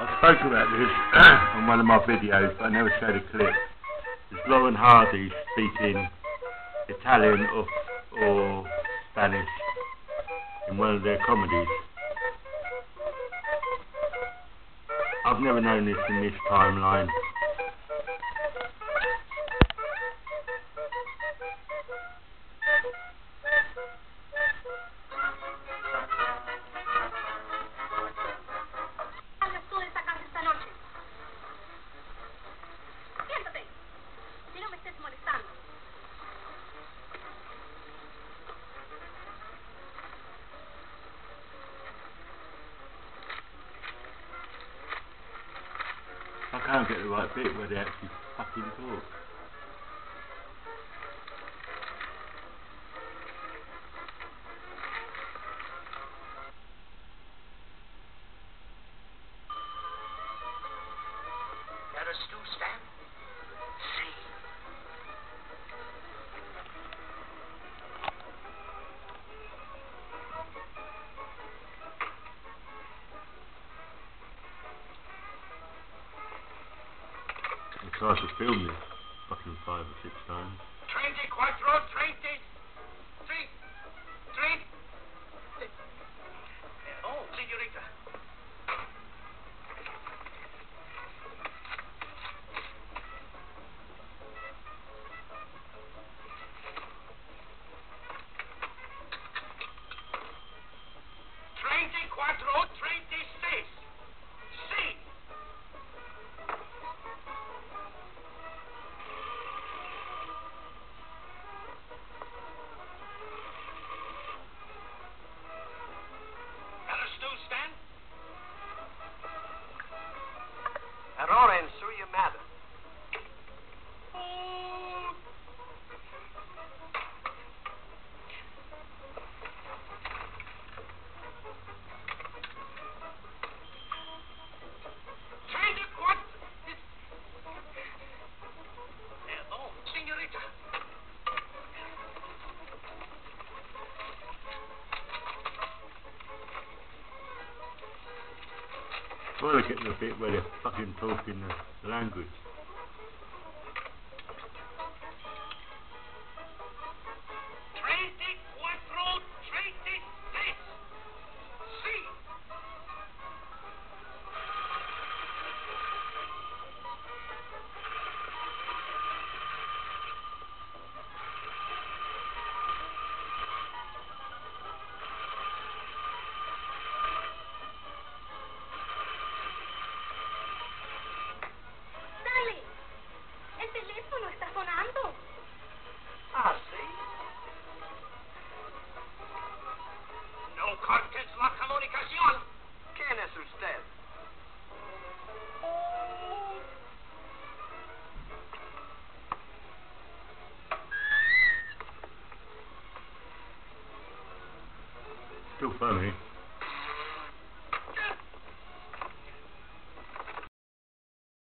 I spoke about this on one of my videos, but I never showed a clip. It's Laurel speaking Italian or Spanish in one of their comedies. I've never known this in this timeline. I can't get the right bit where they actually fucking talk. Eres tú, Stan? Sí. I tried to film this fucking 5 or 6 times. 34, 3. Oh, señorita. Sí. Eres tú, Stan? Laurel, soy your mother. Well, I get to the bit where they're fucking talking the language. Ah, sí. No cortes la comunicación. ¿Quién es usted? Still funny.